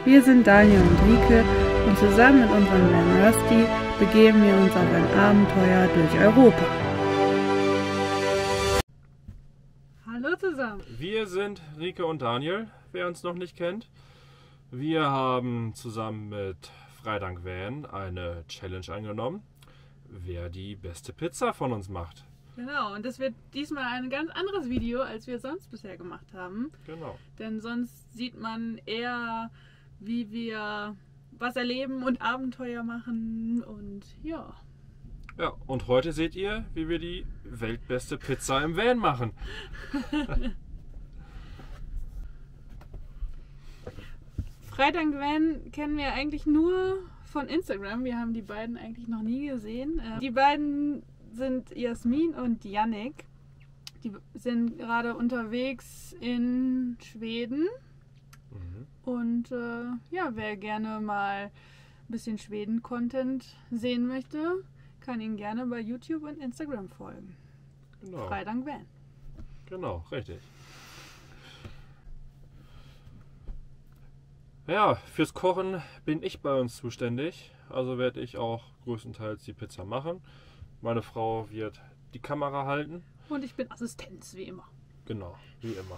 Wir sind Daniel und Rike und zusammen mit unserem Van Rusty begeben wir uns auf ein Abenteuer durch Europa. Hallo zusammen! Wir sind Rike und Daniel, wer uns noch nicht kennt. Wir haben zusammen mit Freidank Van eine Challenge angenommen, wer die beste Pizza von uns macht. Genau, und das wird diesmal ein ganz anderes Video, als wir sonst bisher gemacht haben. Genau. Denn sonst sieht man eher, wie wir was erleben und Abenteuer machen und ja. Ja, und heute seht ihr, wie wir die weltbeste Pizza im Van machen. Freidank Van kennen wir eigentlich nur von Instagram. Wir haben die beiden eigentlich noch nie gesehen. Die beiden sind Jasmin und Yannick. Die sind gerade unterwegs in Schweden. Und ja, wer gerne mal ein bisschen Schweden-Content sehen möchte, kann ihnen gerne bei YouTube und Instagram folgen. Genau. Freidank Van. Genau, richtig. Ja, fürs Kochen bin ich bei uns zuständig. Also werde ich auch größtenteils die Pizza machen. Meine Frau wird die Kamera halten. Und ich bin Assistenz, wie immer. Genau, wie immer.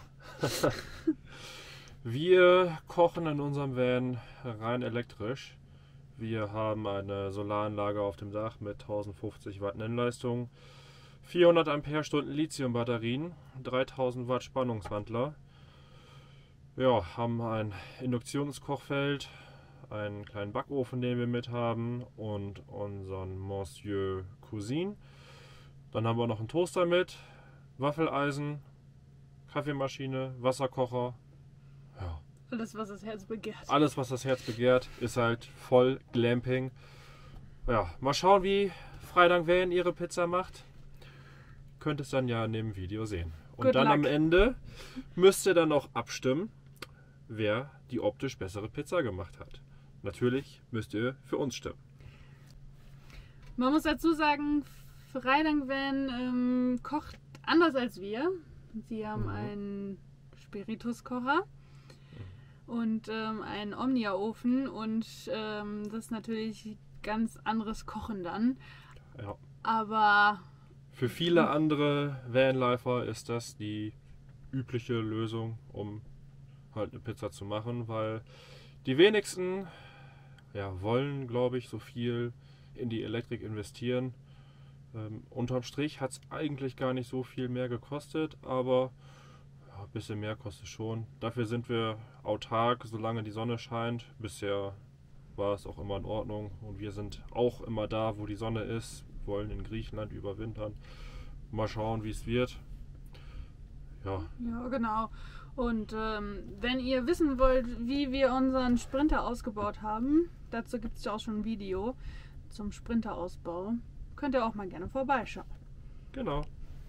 Wir kochen in unserem Van rein elektrisch. Wir haben eine Solaranlage auf dem Dach mit 1050 Watt Nennleistung, 400 Ampere-Stunden Lithium-Batterien, 3000 Watt Spannungswandler. Ja, haben ein Induktionskochfeld, einen kleinen Backofen, den wir mit haben und unseren Monsieur Cuisine. Dann haben wir noch einen Toaster mit, Waffeleisen, Kaffeemaschine, Wasserkocher. Ja. Alles, was das Herz begehrt. Alles, was das Herz begehrt, ist halt voll Glamping. Ja, mal schauen, wie Freidank Van ihre Pizza macht. Könnt es dann ja in dem Video sehen. Und Good dann luck. am Ende müsst ihr dann auch abstimmen, wer die optisch bessere Pizza gemacht hat. Natürlich müsst ihr für uns stimmen. Man muss dazu sagen, Freidank Van kocht anders als wir. Sie haben einen Spirituskocher und einen Omnia-Ofen und das ist natürlich ganz anderes Kochen dann. Ja. Aber Für viele andere Vanlifer ist das die übliche Lösung, um halt eine Pizza zu machen, weil die wenigsten wollen, glaube ich, so viel in die Elektrik investieren. Unterm Strich hat es eigentlich gar nicht so viel mehr gekostet, aber ein bisschen mehr kostet schon. Dafür sind wir autark, solange die Sonne scheint. Bisher war es auch immer in Ordnung und wir sind auch immer da, wo die Sonne ist. Wir wollen in Griechenland überwintern. Mal schauen, wie es wird. Ja, genau. Und wenn ihr wissen wollt, wie wir unseren Sprinter ausgebaut haben, dazu gibt es ja auch schon ein Video zum Sprinterausbau. Könnt ihr auch mal gerne vorbeischauen. genau.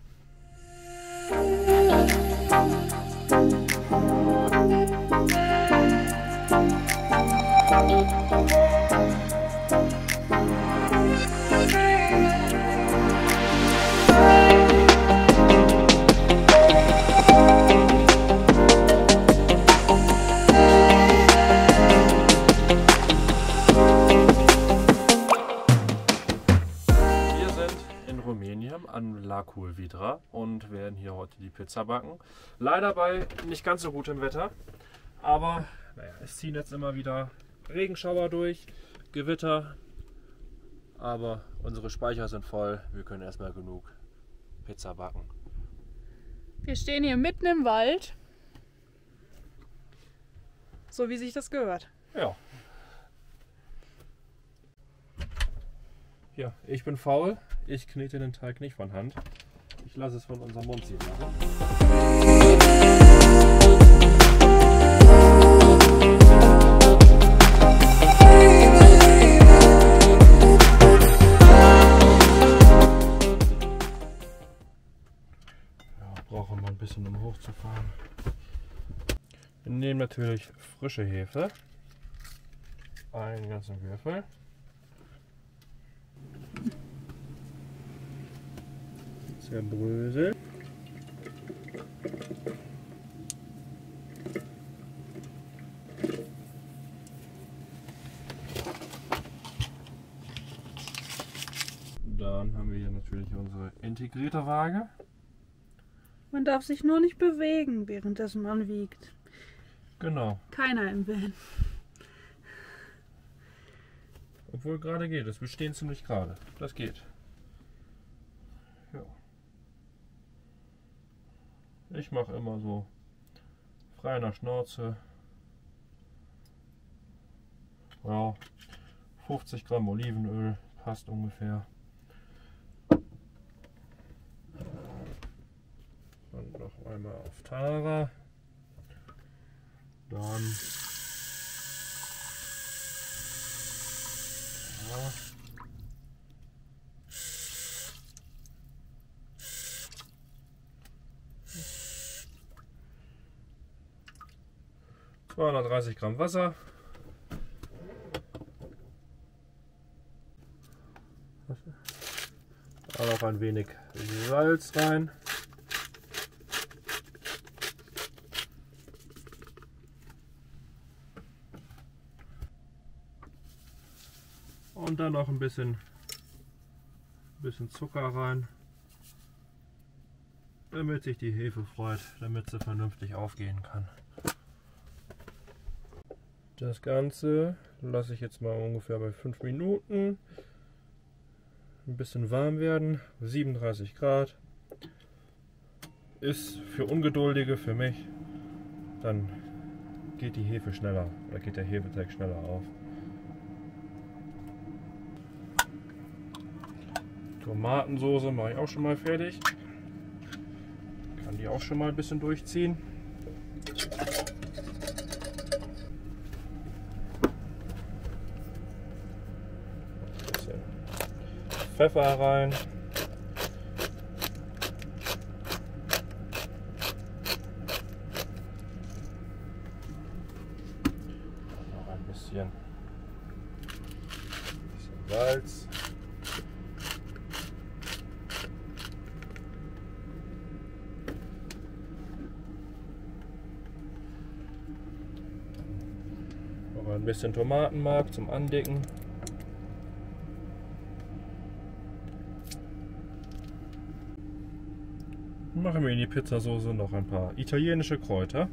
An La Culvidra und werden hier heute die Pizza backen. Leider bei nicht ganz so gutem Wetter, aber naja, es ziehen jetzt immer wieder Regenschauer durch, Gewitter, aber unsere Speicher sind voll, wir können erstmal genug Pizza backen. Wir stehen hier mitten im Wald, so wie sich das gehört. Ja. Ja, ich bin faul. Ich knete den Teig nicht von Hand. Ich lasse es von unserem Monzi machen. Ja, brauchen wir ein bisschen, um hochzufahren. Wir nehmen natürlich frische Hefe. Einen ganzen Würfel. Zerbröseln. unsere integrierte Waage. Man darf sich nur nicht bewegen, währenddessen man wiegt. Genau. Keiner im Van. Obwohl gerade geht es. Wir stehen ziemlich gerade. Das geht. Ja. Ich mache immer so frei nach Schnauze. Ja, 50 Gramm Olivenöl passt ungefähr. Und noch einmal auf Tara. Dann ja. 230 Gramm Wasser. Auch noch ein wenig Salz rein. Und dann noch ein bisschen Zucker rein, damit sich die Hefe freut, damit sie vernünftig aufgehen kann. Das Ganze lasse ich jetzt mal ungefähr bei 5 Minuten ein bisschen warm werden. 37 Grad ist für Ungeduldige, für mich, dann geht die Hefe schneller oder geht der Hefeteig schneller auf. Tomatensoße mache ich auch schon mal fertig. Kann die auch schon mal ein bisschen durchziehen. Ein bisschen Pfeffer rein. Noch ein bisschen Salz. Ein bisschen Tomatenmark zum Andicken. Machen wir in die Pizzasauce noch ein paar italienische Kräuter.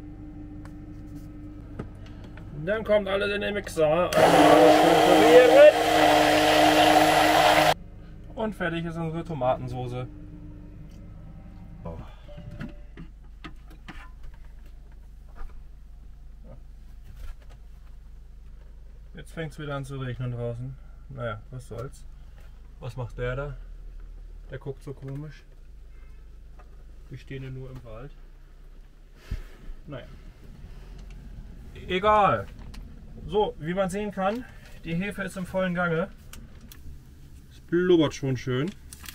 Dann kommt alles in den Mixer. Und fertig ist unsere Tomatensauce. So. Jetzt fängt es wieder an zu regnen draußen. Naja, was soll's. Was macht der da? Der guckt so komisch. Wir stehen ja nur im Wald. Naja. Egal. So, wie man sehen kann, die Hefe ist im vollen Gange. Es blubbert schon schön.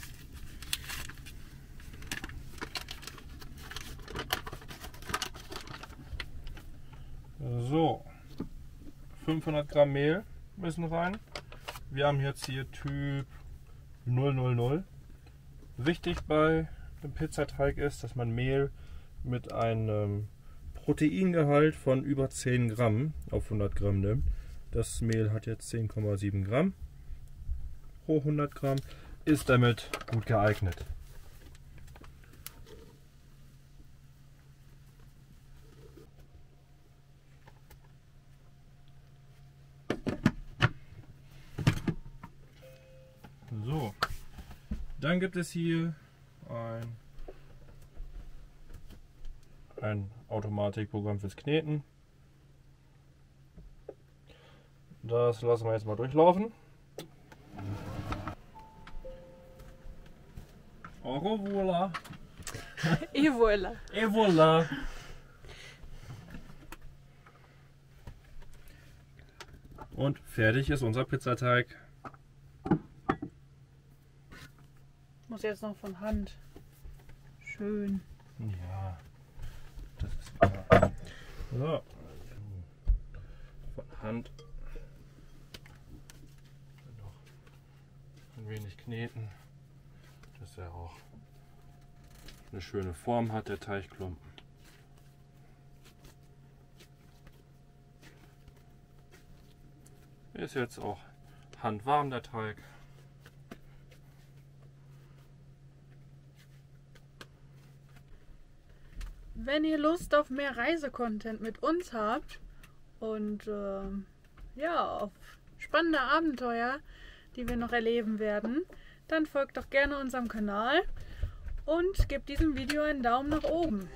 So. 500 Gramm Mehl müssen rein. Wir haben jetzt hier Typ 000. Wichtig bei dem Pizzateig ist, dass man Mehl mit einem Proteingehalt von über 10 Gramm auf 100 Gramm nimmt. Das Mehl hat jetzt 10,7 Gramm pro 100 Gramm, ist damit gut geeignet. So, dann gibt es hier ein Automatikprogramm fürs Kneten. Das lassen wir jetzt mal durchlaufen. Au revoir. Et voilà. Et voilà. Und fertig ist unser Pizzateig. Muss jetzt noch von Hand. Schön. Ja, das ist klar. So. Von Hand. Noch ein wenig kneten, dass er auch eine schöne Form hat, der Teigklumpen. Ist jetzt auch handwarm, der Teig. wenn ihr Lust auf mehr Reisecontent mit uns habt und ja, auf spannende Abenteuer, die wir noch erleben werden, dann folgt doch gerne unserem Kanal und gebt diesem Video einen Daumen nach oben.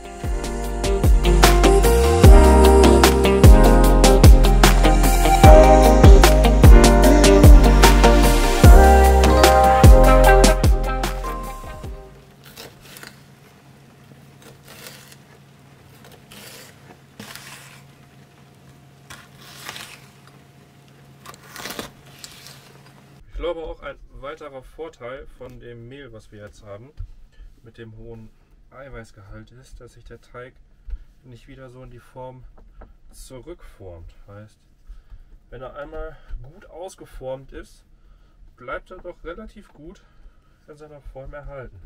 Ich glaube auch ein weiterer Vorteil von dem Mehl, was wir jetzt haben, mit dem hohen Eiweißgehalt ist, dass sich der Teig nicht wieder so in die Form zurückformt. Heißt, wenn er einmal gut ausgeformt ist, bleibt er doch relativ gut in seiner Form erhalten.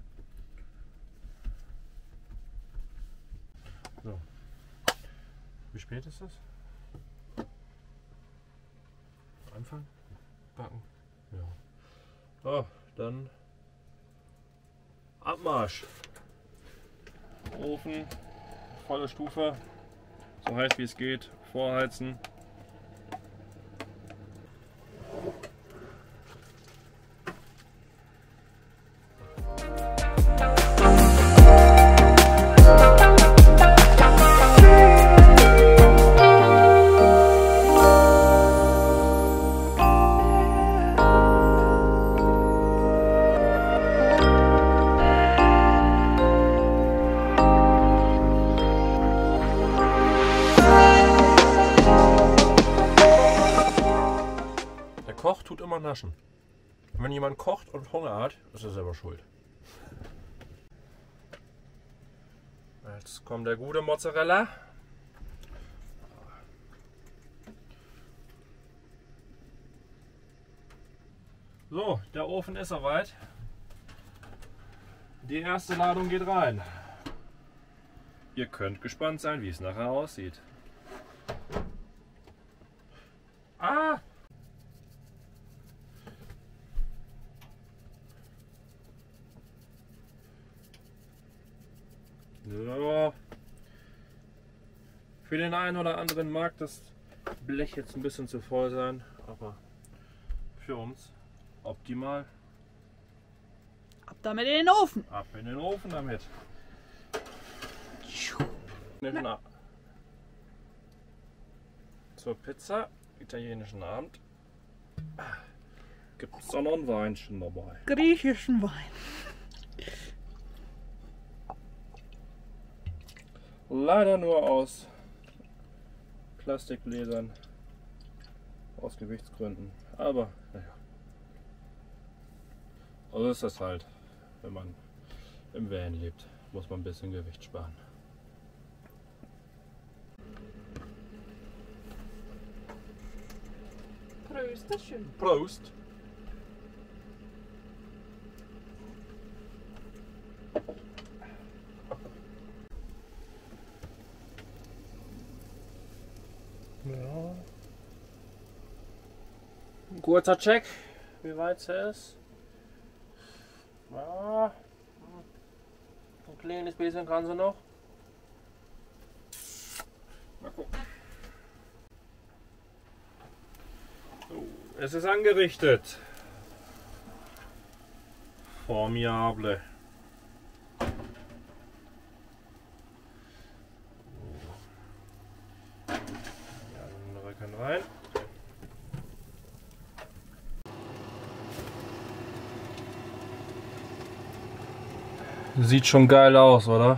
So. Wie spät ist es? Anfang? Backen? Ja. So, dann Abmarsch. Ofen, volle Stufe, so heiß wie es geht, vorheizen. Koch tut immer naschen. Und wenn jemand kocht und Hunger hat, ist er selber schuld. Jetzt kommt der gute Mozzarella. So, der Ofen ist soweit. Die erste Ladung geht rein. Ihr könnt gespannt sein, wie es nachher aussieht. Ah! So. Für den einen oder anderen mag das Blech jetzt ein bisschen zu voll sein, aber für uns optimal. Ab damit in den Ofen! Ab in den Ofen damit. Na. Zur Pizza, italienischen Abend, gibt es auch noch ein Weinchen dabei. Griechischen Wein. Leider nur aus Plastikgläsern, aus Gewichtsgründen. Aber naja, also ist das halt, wenn man im Van lebt, muss man ein bisschen Gewicht sparen. Prösterchen. Prost! Ja. Ein kurzer Check, wie weit es ist. Ja. Ein kleines bisschen kann sie noch. Mal gucken. So, es ist angerichtet. Formidable. Rein. Sieht schon geil aus, oder?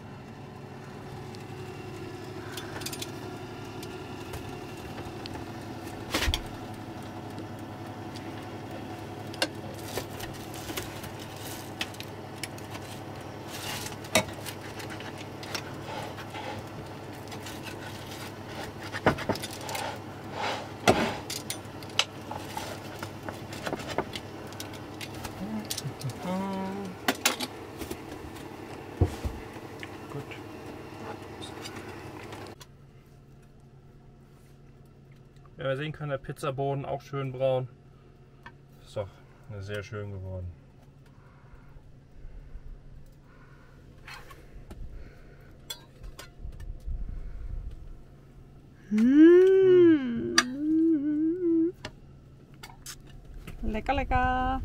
Gut. Ja, wir sehen können, der Pizzaboden auch schön braun. Ist doch sehr schön geworden. Lecker, lecker.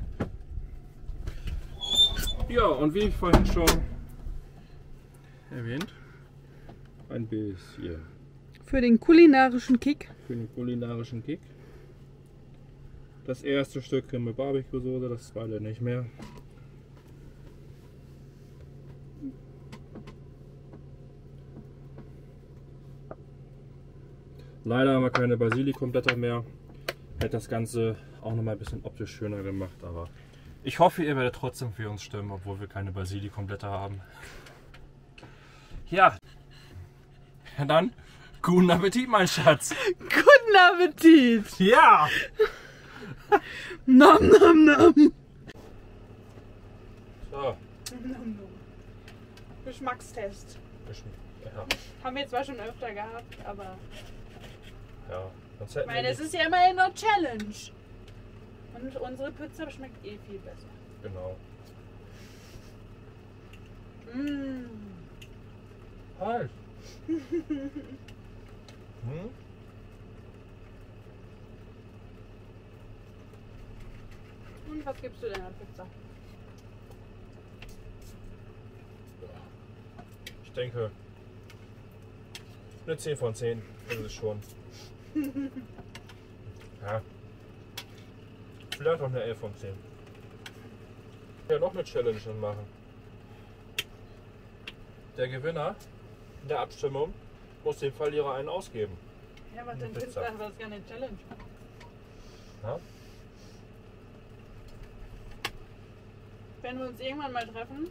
Ja, und wie vorhin schon erwähnt, ein bisschen Für den kulinarischen Kick. für den kulinarischen Kick. Das erste Stück mit Barbecue-Soße, das zweite nicht mehr. Leider haben wir keine Basilikumblätter mehr. Hätte das Ganze auch noch mal ein bisschen optisch schöner gemacht, aber ich hoffe, ihr werdet trotzdem für uns stimmen, obwohl wir keine Basilikumblätter haben. Ja, dann guten Appetit, mein Schatz. Guten Appetit! Ja! Nom nom nom! So, Geschmackstest. ja, Haben wir zwar schon öfter gehabt, aber ja. Sonst ich hätten meine, wir es ist ja immerhin eine Challenge. Und unsere Pizza schmeckt eh viel besser. genau. Mmh. Halt. Hm? Und was gibst du deiner Pizza? Ich denke, eine 10 von 10 ist es schon. Ja. Vielleicht auch eine 11 von 10. Ja, noch eine Challenge machen. Der Gewinner in der Abstimmung muss dem Verlierer einen ausgeben. Ja, aber Eine dann findest du Pizza. das gar eine Challenge. Ja? Wenn wir uns irgendwann mal treffen,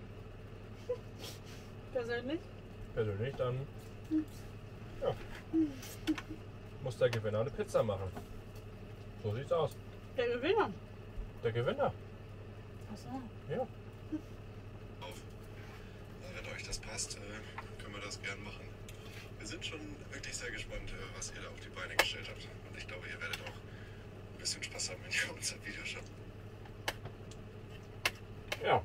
persönlich, Persönlich, dann ja, muss der Gewinner eine Pizza machen. So sieht's aus. der Gewinner. Der Gewinner. Achso. Ja. Wenn euch das passt, können wir das gern machen. Wir sind schon wirklich sehr gespannt, was ihr da auf die Beine gestellt habt. Und ich glaube, ihr werdet auch ein bisschen Spaß haben, wenn ihr unser Video schaut. Ja.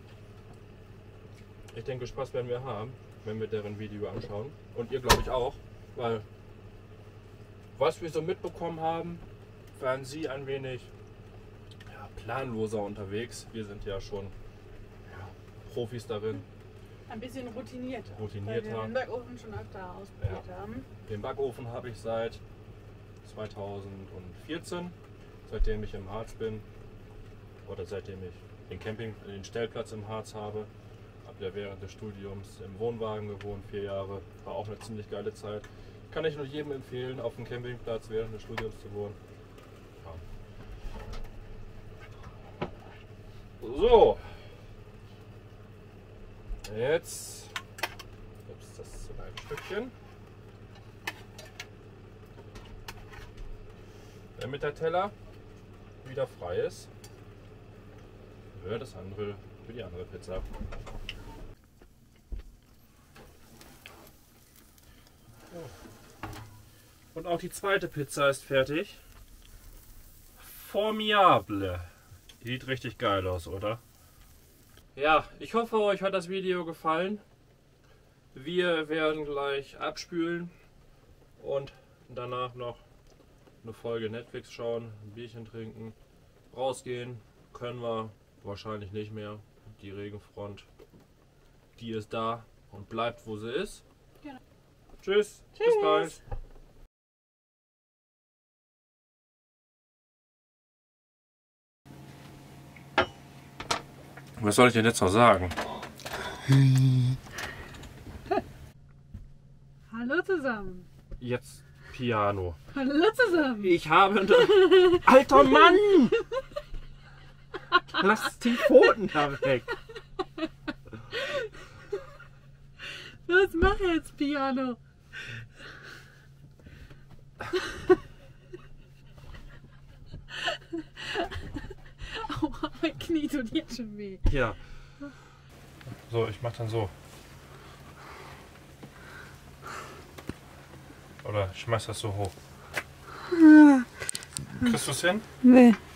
Ich denke, Spaß werden wir haben, wenn wir deren Video anschauen. Und ihr, glaube ich, auch. Weil, was wir so mitbekommen haben, waren sie ein wenig planloser unterwegs. Wir sind ja schon Profis darin. Ein bisschen routiniert. Routinierter. Weil wir den Backofen schon öfter ausprobiert haben. Den Backofen habe ich seit 2014, seitdem ich im Harz bin. Oder seitdem ich den Stellplatz im Harz habe. Habe ja während des Studiums im Wohnwagen gewohnt, 4 Jahre. War auch eine ziemlich geile Zeit. Kann ich nur jedem empfehlen, auf dem Campingplatz während des Studiums zu wohnen. Ja. So. Jetzt ups, das ist so ein Stückchen. Damit der Teller wieder frei ist, wird das andere für die andere Pizza. Und auch die zweite Pizza ist fertig. Formidable. Die sieht richtig geil aus, oder? Ja, ich hoffe, euch hat das Video gefallen. Wir werden gleich abspülen und danach noch eine Folge Netflix schauen, ein Bierchen trinken. Rausgehen können wir wahrscheinlich nicht mehr. Die Regenfront, die ist da und bleibt, wo sie ist. Genau. Tschüss, bis bald. Was soll ich denn jetzt noch sagen? Hallo zusammen. Jetzt Piano. Hallo zusammen. Ich habe... Alter Mann! Lass die Pfoten da weg. Los, mach jetzt Piano. Aua, mein Knie tut jetzt schon weh. Ja. So, ich mach dann so. Oder ich schmeiß das so hoch. Kriegst du es hin? Nee.